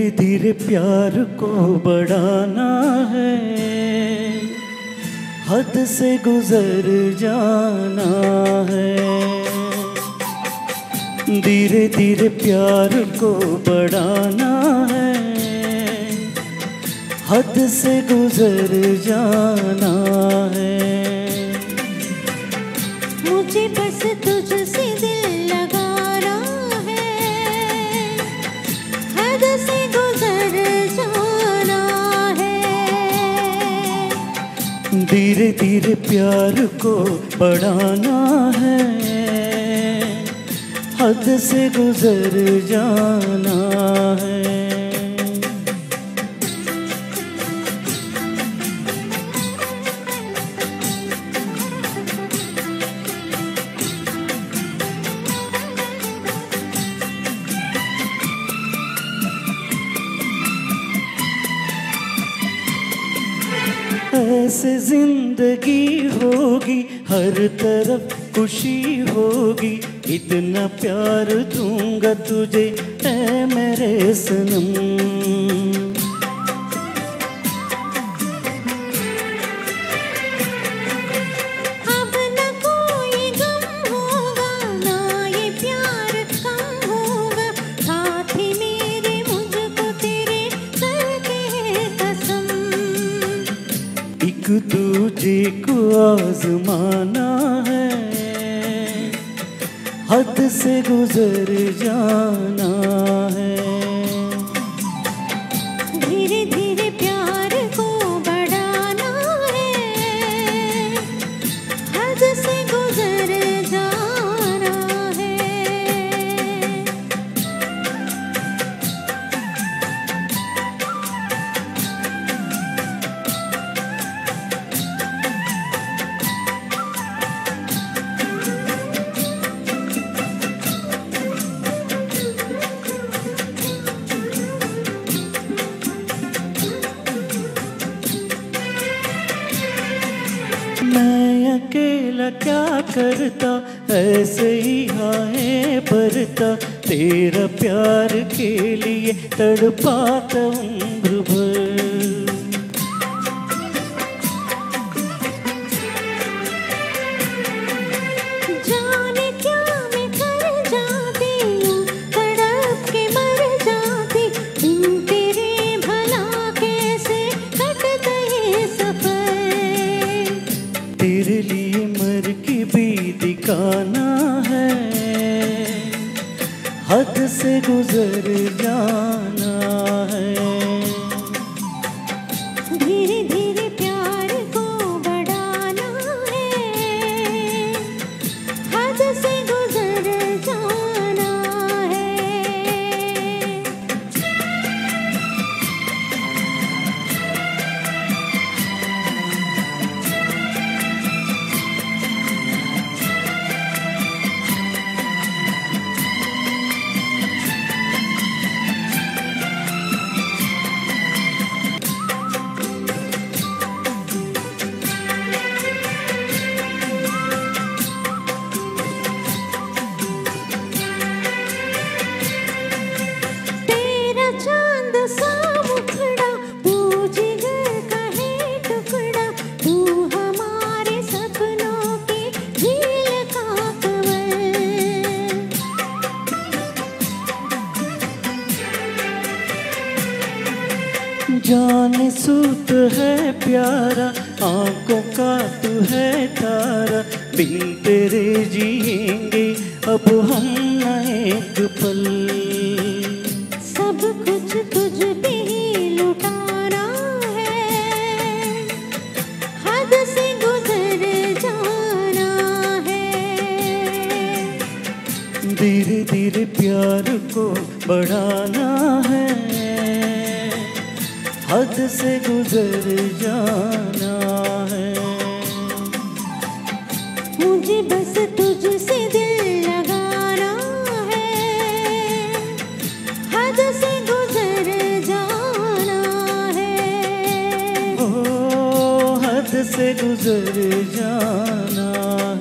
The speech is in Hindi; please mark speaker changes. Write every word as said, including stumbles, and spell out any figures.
Speaker 1: धीरे धीरे प्यार को बढ़ाना है, हद से गुजर जाना है। धीरे धीरे प्यार को बढ़ाना है, हद से गुजर जाना है।
Speaker 2: मुझे बस तुझसे दिल लगाना है, हद से गुजर जाना है।
Speaker 1: धीरे धीरे प्यार को बढ़ाना है, हद से गुजर जाना है। ऐसे जिंदगी होगी, हर तरफ खुशी होगी, इतना प्यार दूंगा तुझे ऐ मेरे सनम।
Speaker 2: अब न कोई गम होगा, ना ये प्यार कम होगा, साथी मेरे मुझको तेरे सर के कसम।
Speaker 1: एक दूजे को आजमाना है, हद से गुजर जाना है।
Speaker 2: धीरे धीरे प्यार को बढ़ाना है, हद से गुजर जाना है।
Speaker 1: मैं अकेला क्या करता, ऐसे ही हाय भरता, तेरा प्यार के लिए तड़पाता उम्र भर।
Speaker 2: जाने क्या मैं कर जाती हूँ, तड़प के मर जाती, बिन तेरे भला कैसे कटता ये सफर।
Speaker 1: तेरे लिए मर के भी दिखाना है, हद से गुजर जाना है।
Speaker 2: धीरे धीरे प्यार को बढ़ाना है, हद से गुजर जाना है। तेरा चांद सा मुखड़ा, तू जिगर का है टुकड़ा, तू हमारे सपनों की झील का कंवल।
Speaker 1: जाने सूत है प्यारा, आंखों का तू है तारा, बिन तेरे जिएंगे अब हम न एक पल।
Speaker 2: सब कुछ तुझ पे ही लुटाना है, हद से गुजर जाना है।
Speaker 1: धीरे धीरे प्यार को बढ़ाना है, हद से गुजर जाना है।
Speaker 2: मुझे बस तुझसे दिल लगाना है, हद से गुजर जाना है।
Speaker 1: ओ हद से गुजर जाना